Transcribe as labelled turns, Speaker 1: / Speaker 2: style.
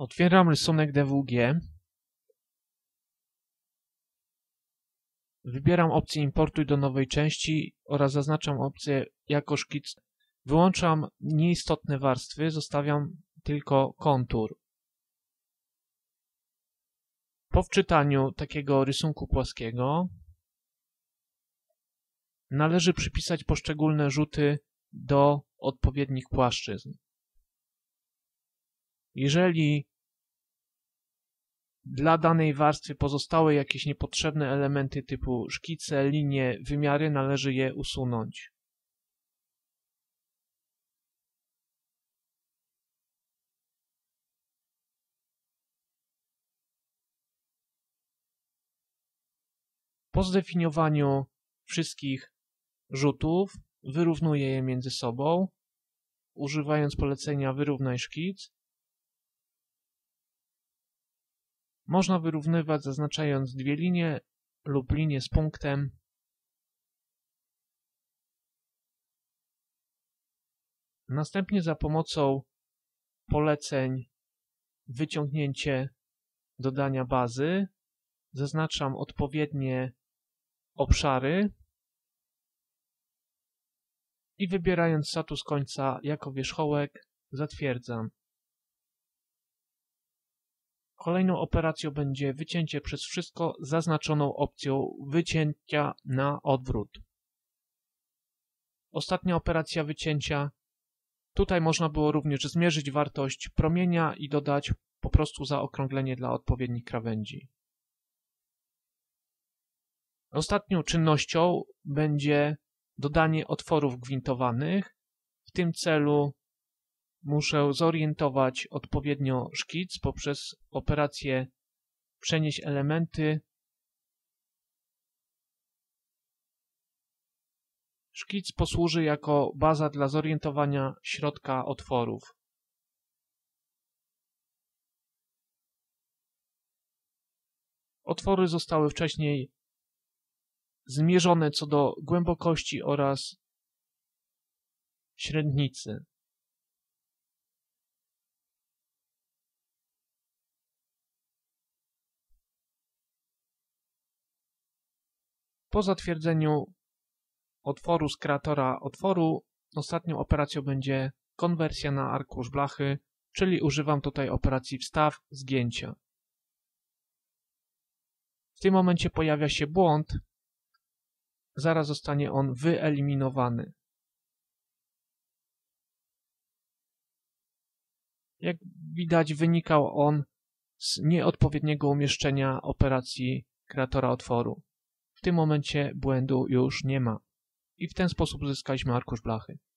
Speaker 1: Otwieram rysunek DWG. Wybieram opcję Importuj do nowej części oraz zaznaczam opcję jako szkic. Wyłączam nieistotne warstwy, zostawiam tylko kontur. Po wczytaniu takiego rysunku płaskiego należy przypisać poszczególne rzuty do odpowiednich płaszczyzn. Jeżeli dla danej warstwy pozostały jakieś niepotrzebne elementy typu szkice, linie, wymiary, należy je usunąć. Po zdefiniowaniu wszystkich rzutów wyrównuję je między sobą, używając polecenia wyrównaj szkic. Można wyrównywać zaznaczając dwie linie lub linię z punktem. Następnie za pomocą poleceń wyciągnięcie dodania bazy zaznaczam odpowiednie obszary i wybierając status końca jako wierzchołek zatwierdzam. Kolejną operacją będzie wycięcie przez wszystko zaznaczoną opcją wycięcia na odwrót. Ostatnia operacja wycięcia. Tutaj można było również zmierzyć wartość promienia i dodać po prostu zaokrąglenie dla odpowiednich krawędzi. Ostatnią czynnością będzie dodanie otworów gwintowanych. W tym celu muszę zorientować odpowiednio szkic poprzez operację przenieść elementy. Szkic posłuży jako baza dla zorientowania środka otworów. Otwory zostały wcześniej zmierzone co do głębokości oraz średnicy. Po zatwierdzeniu otworu z kreatora otworu, ostatnią operacją będzie konwersja na arkusz blachy, czyli używam tutaj operacji wstaw, zgięcia. W tym momencie pojawia się błąd, zaraz zostanie on wyeliminowany. Jak widać, wynikał on z nieodpowiedniego umieszczenia operacji kreatora otworu. W tym momencie błędu już nie ma i w ten sposób uzyskaliśmy arkusz blachy.